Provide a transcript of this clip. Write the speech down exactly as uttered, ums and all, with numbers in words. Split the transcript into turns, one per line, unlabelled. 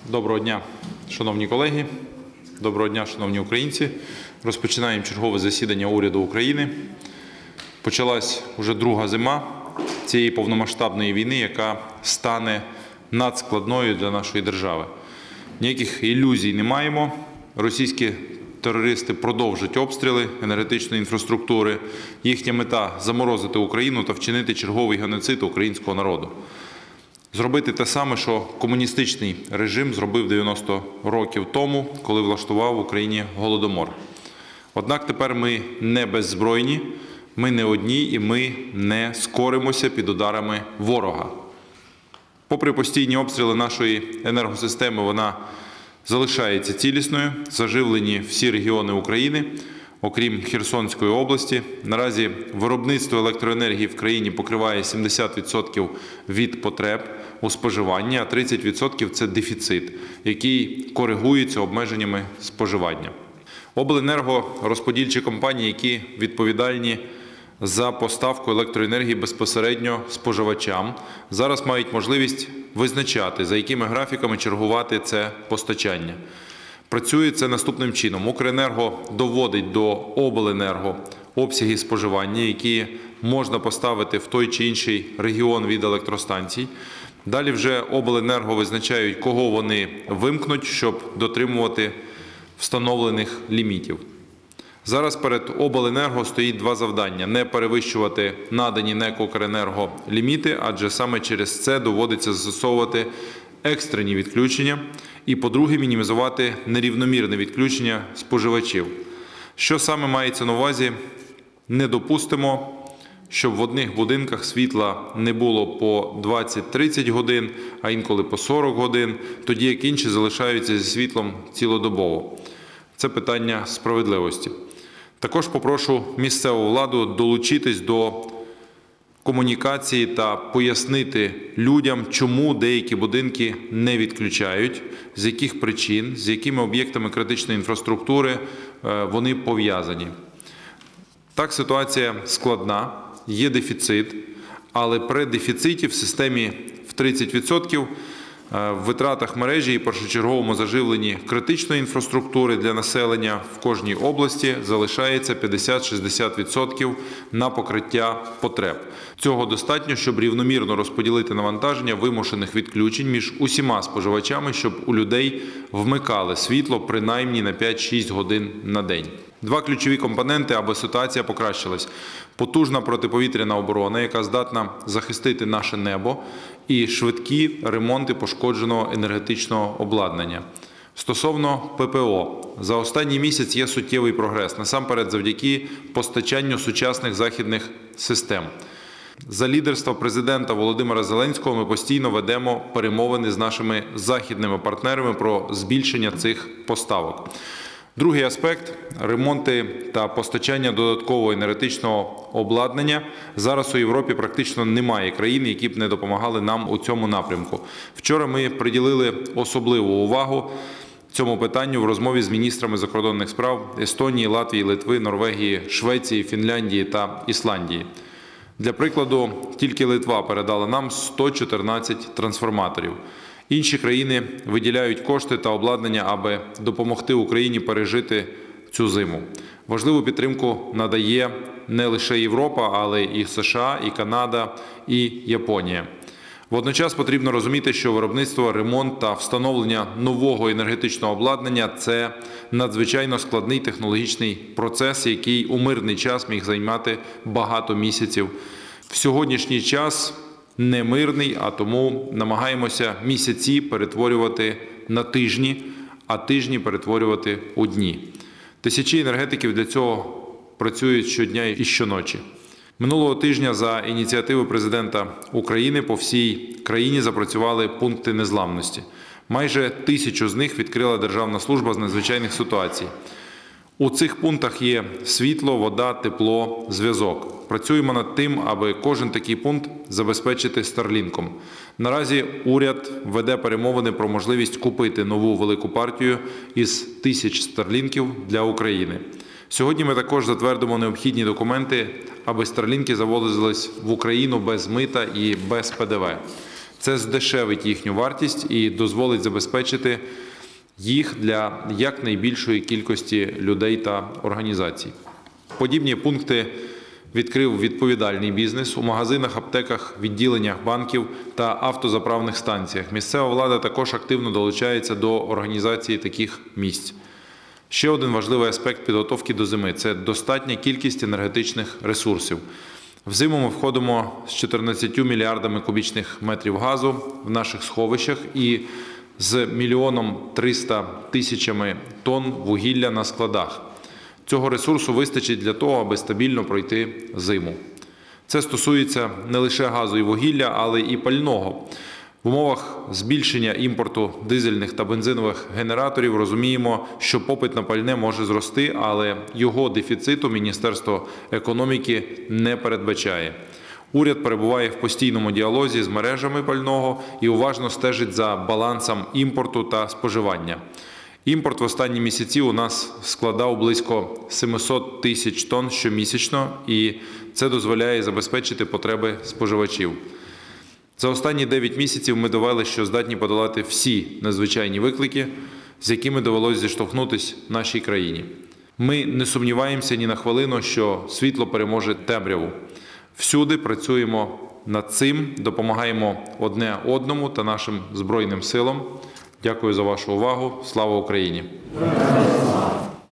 Доброго дня, шановні колеги, доброго дня, шановні українці. Розпочинаємо чергове засідання уряду України. Почалась вже друга зима цієї повномасштабної війни, яка стане надскладною для нашої держави. Ніяких ілюзій не маємо. Російські терористи продовжать обстріли енергетичної інфраструктури. Їхня мета – заморозити Україну та вчинити черговий геноцид українського народу. Зробити те саме, що комуністичний режим зробив дев'яносто років тому, коли влаштував в Україні Голодомор. Однак тепер ми не беззбройні, ми не одні і ми не скоримося під ударами ворога. Попри постійні обстріли нашої енергосистеми, вона залишається цілісною, заживлені всі регіони України, окрім Херсонської області. Наразі виробництво електроенергії в країні покриває сімдесят відсотків від потреб у споживанні, а тридцять відсотків – це дефіцит, який коригується обмеженнями споживання. Обленерго-розподільчі компанії, які відповідальні за поставку електроенергії безпосередньо споживачам, зараз мають можливість визначати, за якими графіками чергувати це постачання. Працює це наступним чином. Укренерго доводить до обленерго обсяги споживання, які можна поставити в той чи інший регіон від електростанцій. Далі вже обленерго визначають, кого вони вимкнуть, щоб дотримувати встановлених лімітів. Зараз перед обленерго стоїть два завдання – не перевищувати надані НЕК «Укренерго» ліміти, адже саме через це доводиться застосовувати екстрені відключення і, по-друге, мінімізувати нерівномірне відключення споживачів. Що саме мається на увазі? Не допустимо, щоб в одних будинках світла не було по двадцять-тридцять годин, а інколи по сорок годин, тоді як інші залишаються зі світлом цілодобово. Це питання справедливості. Також попрошу місцеву владу долучитись до комунікації та пояснити людям, чому деякі будинки не відключають, з яких причин, з якими об'єктами критичної інфраструктури вони пов'язані. Так, ситуація складна, є дефіцит, але при дефіциті в системі в тридцять відсотків в витратах мережі і першочерговому заживленні критичної інфраструктури для населення в кожній області залишається п'ятдесят-шістдесят відсотків на покриття потреб. Цього достатньо, щоб рівномірно розподілити навантаження вимушених відключень між усіма споживачами, щоб у людей вмикали світло принаймні на п'ять-шість годин на день. Два ключові компоненти, аби ситуація покращилась. Потужна протиповітряна оборона, яка здатна захистити наше небо, і швидкі ремонти пошкодженого енергетичного обладнання. Стосовно ППО. За останній місяць є суттєвий прогрес, насамперед завдяки постачанню сучасних західних систем. За лідерства президента Володимира Зеленського ми постійно ведемо перемовини з нашими західними партнерами про збільшення цих поставок. Другий аспект – ремонти та постачання додаткового енергетичного обладнання. Зараз у Європі практично немає країн, які б не допомагали нам у цьому напрямку. Вчора ми приділили особливу увагу цьому питанню в розмові з міністрами закордонних справ Естонії, Латвії, Литви, Норвегії, Швеції, Фінляндії та Ісландії. Для прикладу, тільки Литва передала нам сто чотирнадцять трансформаторів. Інші країни виділяють кошти та обладнання, аби допомогти Україні пережити цю зиму. Важливу підтримку надає не лише Європа, але і США, і Канада, і Японія. Водночас потрібно розуміти, що виробництво, ремонт та встановлення нового енергетичного обладнання – це надзвичайно складний технологічний процес, який у мирний час міг займати багато місяців. В сьогоднішній час не мирний, а тому намагаємося місяці перетворювати на тижні, а тижні перетворювати у дні. Тисячі енергетиків для цього працюють щодня і щоночі. Минулого тижня за ініціативи президента України по всій країні запрацювали пункти незламності. Майже тисячу з них відкрила Державна служба з надзвичайних ситуацій. У цих пунктах є світло, вода, тепло, зв'язок. Працюємо над тим, аби кожен такий пункт забезпечити старлінком. Наразі уряд веде перемовини про можливість купити нову велику партію із тисяч старлінків для України. Сьогодні ми також затвердимо необхідні документи, аби старлінки завозились в Україну без мита і без ПДВ. Це здешевить їхню вартість і дозволить забезпечити їх для якнайбільшої кількості людей та організацій. Подібні пункти відкрив відповідальний бізнес у магазинах, аптеках, відділеннях банків та автозаправних станціях. Місцева влада також активно долучається до організації таких місць. Ще один важливий аспект підготовки до зими – це достатня кількість енергетичних ресурсів. В зиму ми входимо з чотирнадцятьма мільярдами кубічних метрів газу в наших сховищах і з мільйоном триста тисячами тонн вугілля на складах. Цього ресурсу вистачить для того, аби стабільно пройти зиму. Це стосується не лише газу і вугілля, але і пального. В умовах збільшення імпорту дизельних та бензинових генераторів розуміємо, що попит на пальне може зрости, але його дефіциту Міністерство економіки не передбачає. Уряд перебуває в постійному діалозі з мережами пального і уважно стежить за балансом імпорту та споживання. Імпорт в останні місяці у нас складав близько сімсот тисяч тонн щомісячно, і це дозволяє забезпечити потреби споживачів. За останні дев'ять місяців ми довели, що здатні подолати всі надзвичайні виклики, з якими довелося зіштовхнутися нашій країні. Ми не сумніваємося ні на хвилину, що світло переможе темряву. Всюди працюємо над цим, допомагаємо одне одному та нашим Збройним силам. Дякую за вашу увагу. Слава Україні!